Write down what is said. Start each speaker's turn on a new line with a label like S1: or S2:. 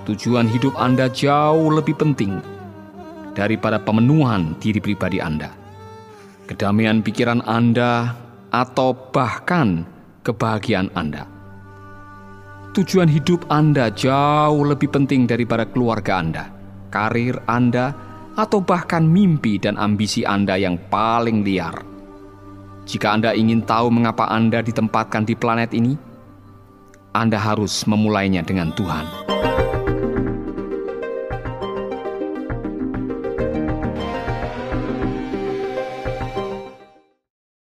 S1: tujuan hidup Anda jauh lebih penting daripada pemenuhan diri pribadi Anda, kedamaian pikiran Anda, atau bahkan kebahagiaan Anda. Tujuan hidup Anda jauh lebih penting daripada keluarga Anda, karir Anda, atau bahkan mimpi dan ambisi Anda yang paling liar. Jika Anda ingin tahu mengapa Anda ditempatkan di planet ini, Anda harus memulainya dengan Tuhan.